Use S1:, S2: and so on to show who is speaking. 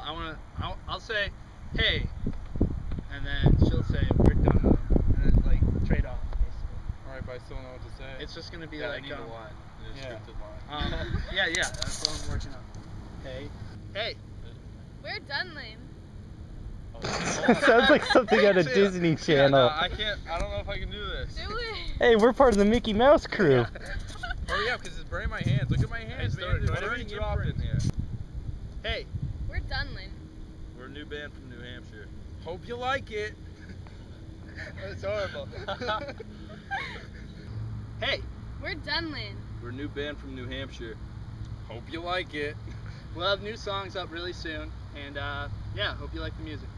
S1: I'll say, hey, and then she'll say, we're done, and then like trade off basically.
S2: All right, but I still don't know what to say.
S1: It's just gonna be
S3: I
S1: like
S3: need a line. A
S2: yeah.
S3: scripted line.
S1: yeah, that's what I'm working on. Hey.
S4: We're dunlin.
S5: Sounds like something on a Disney Channel.
S3: No, I can't. I don't know if I can do this.
S4: Do it.
S5: Hey, we're part of the Mickey Mouse crew.
S3: Oh yeah, because it's burning my hands. Look at my hands, man. It's burning dropped in here.
S1: Hey.
S4: We're dunlin.
S3: We're a new band from New Hampshire. Hope you like it.
S1: That's horrible. Hey.
S4: We're dunlin.
S3: We're a new band from New Hampshire. Hope you like it.
S1: We'll have new songs up really soon, and yeah, hope you like the music.